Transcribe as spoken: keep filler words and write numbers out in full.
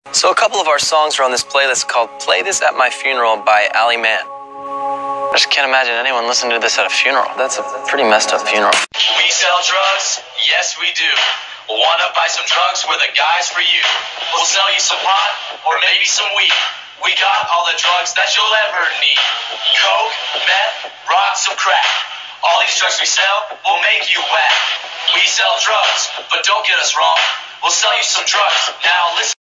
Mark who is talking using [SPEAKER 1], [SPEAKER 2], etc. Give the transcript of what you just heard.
[SPEAKER 1] So a couple of our songs are on this playlist called Play This at My Funeral by Ali Mann. I just can't imagine anyone listening to this at a funeral. That's a pretty messed up funeral.
[SPEAKER 2] We sell drugs? Yes, we do. Want to buy some drugs? We're the guys for you. We'll sell you some pot or maybe some weed. We got all the drugs that you'll ever need. Coke, meth, rock, some crack. All these drugs we sell will make you whack. We sell drugs, but don't get us wrong. We'll sell you some drugs. Now listen.